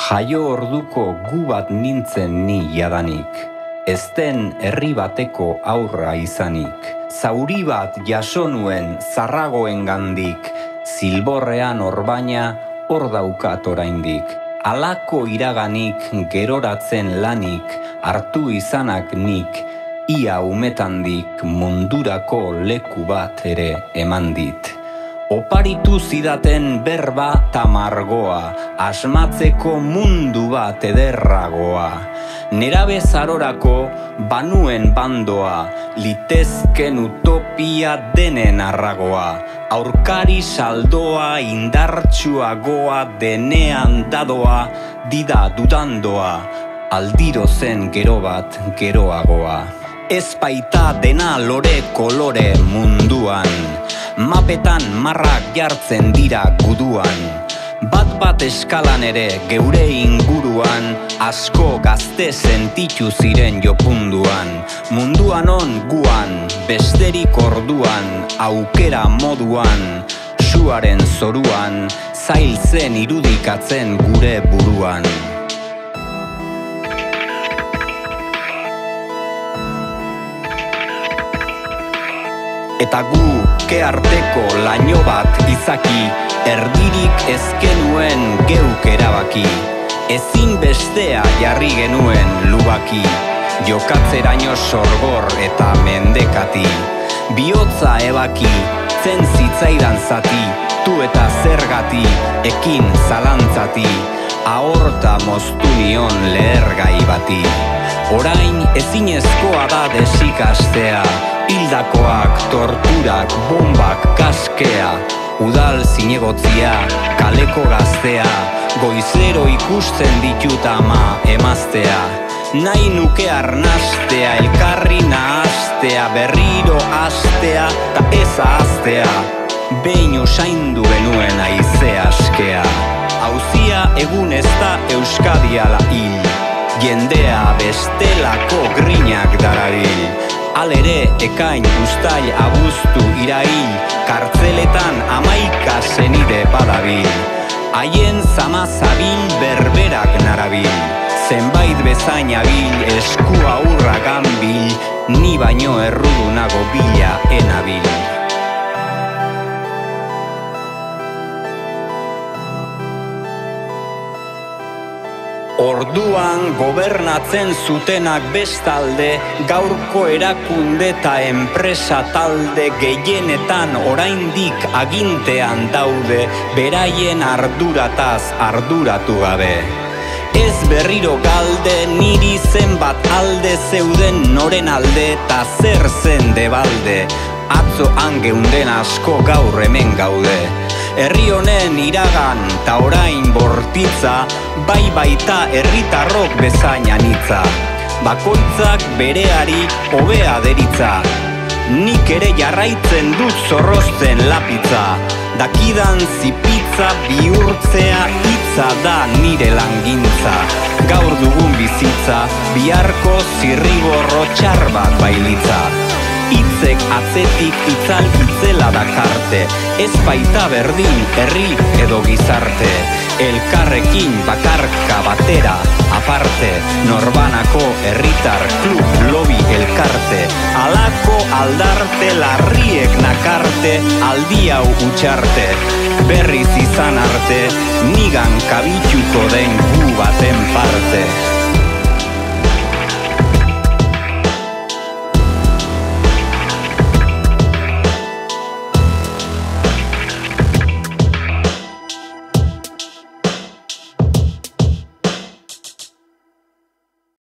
Jaio orduko gu bat nintzen ni jadanik, ezten herri bateko aurra izanik. Zauri bat jaso nuen zarragoengandik, zilborrean orbaina hor daukat oraindik. Halako iraganik geroratzen lanik, hartu izanak nik, ia umetandik mundurako leku bat ere eman dit. Oparitu zidaten berba tamargoa, asmatzeko mundu bat ederragoa. Nerabe zarorako banuen bandoa, litezken utopia denen arragoa. Aurkari saldoa, indartsuagoa, denean dadoa, dida dudandoa, aldiro zen gero bat geroagoa. Ez baita dena lore kolore munduan, mapetan marrak jartzen dira guduan. Bat eskalan ere geure inguruan, asko gazte sentitu ziren jopunduan. Munduan on guan, besterik orduan, aukera moduan, suaren zoruan, zail zen irudikatzen gure buruan. Eta gu ke arteko laino bat izaki, erdirik ezkenuen geuk erabaki. Ezin bestea jarri genuen lubaki, jokatzeraino sorgor eta mendekati. Bihotza ebaki, zen zitzaidan zati, tu eta zergati, ekin zalantzati. Ahorta moztu nion lehergai bati. Orain ezinezkoa da desikastea, hildakoak, torturak, bombak, kaskea. Udal zinegotzia, kaleko gaztea, goizero ikusten ditut ama emaztea. Nahi nuke arnastea, elkarri nahastea, berriro astea, ta ez ahaztea. Behin usaindu genuen haize askea. Hauzia egun ez da Euskadi ala hil, jendea bestelako grinak darabil. Alere ekain, uztail, abuztu, irail, kartzeletan 11 senide badabil. Haien zama zabil berberak narabil, zenbait bezain abil, eskua hurra ganbil, ni baino errudunago bila enabil. Orduan gobernatzen zutenak bestalde, gaurko erakunde eta enpresa talde gehienetan oraindik agintean daude, beraien ardurataz arduratu gabe. Ez berriro galde, niri zenbat alde zeuden noren alde eta zer zen debalde. Atzo angeunden asko gaur hemen gaude. Herri honen iragan ta orain bortitza, bai baita herritarrok bezain anitza. Bakoitzak bereari hobea deritza, nik ere jarraitzen dut zorrozten lapitza. Dakidan zipitza bihurtzea hitza da nire langintza. Gaur dugun bizitza, biharko zirriborro txar bat bailitza. Hitzek atzetik itzal itzela dakarte, ez baita berdin herri edo gizarte. Elkarrekin bakarka batera, aparte, norbanako herritar klub lobby elkarte. Halako aldarte larriek nakarte, aldi hau utxarte. Berriz izan arte, nigan kabituko den gu baten parte.